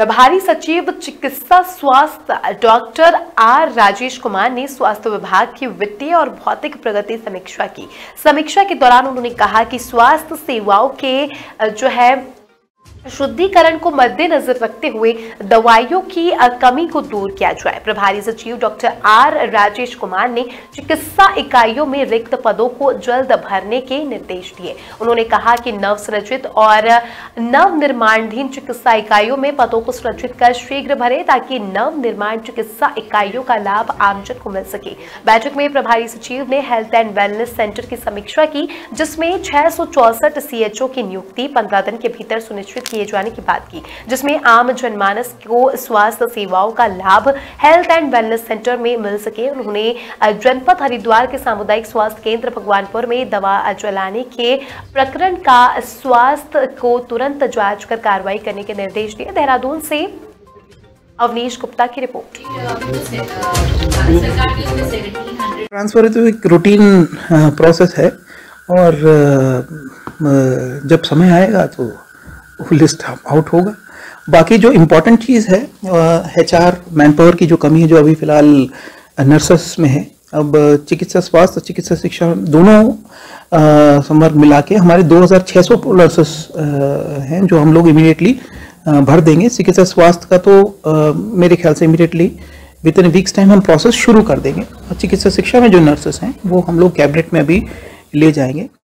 प्रभारी सचिव चिकित्सा स्वास्थ्य डॉक्टर आर राजेश कुमार ने स्वास्थ्य विभाग की वित्तीय और भौतिक प्रगति समीक्षा के दौरान उन्होंने कहा कि स्वास्थ्य सेवाओं के शुद्धिकरण को मद्देनजर रखते हुए दवाइयों की कमी को दूर किया जाए। प्रभारी सचिव डॉक्टर आर राजेश कुमार ने चिकित्सा इकाइयों में रिक्त पदों को जल्द भरने के निर्देश दिए। उन्होंने कहा कि नवसृजित और नवनिर्माणाधीन चिकित्सा इकाइयों में पदों को सृजित कर शीघ्र भरे ताकि नवनिर्माण चिकित्सा इकाइयों का लाभ आमजन को मिल सके। बैठक में प्रभारी सचिव ने हेल्थ एंड वेलनेस सेंटर की समीक्षा की, जिसमें 664 CHO की नियुक्ति 15 दिन के भीतर सुनिश्चित किए जाने की बात की, जिसमें आम जनमानस को स्वास्थ्य सेवाओं का लाभ हेल्थ एंड वेलनेस सेंटर में मिल सके। उन्होंने जनपद हरिद्वार के सामुदायिक स्वास्थ्य केंद्र भगवानपुर में दवा जलाने के प्रकरण का स्वास्थ्य को तुरंत जांच कर कार्रवाई करने के निर्देश दिए। देहरादून से अवनीश गुप्ता की रिपोर्ट। ट्रांसफर तो एक रूटीन प्रोसेस है और जब समय आएगा तो लिस्ट आउट होगा। बाकी जो इम्पोर्टेंट चीज़ है HR मैन पावर की जो कमी है, जो अभी फिलहाल नर्सेस में है, अब चिकित्सा स्वास्थ्य चिकित्सा शिक्षा दोनों संवर्ग मिला के हमारे 2600 नर्सेस हैं जो हम लोग इमीडिएटली भर देंगे। चिकित्सा स्वास्थ्य का तो मेरे ख्याल से immediately within weeks time हम प्रोसेस शुरू कर देंगे। और चिकित्सा शिक्षा में जो नर्सेस हैं वो हम लोग कैबिनेट में अभी ले जाएंगे।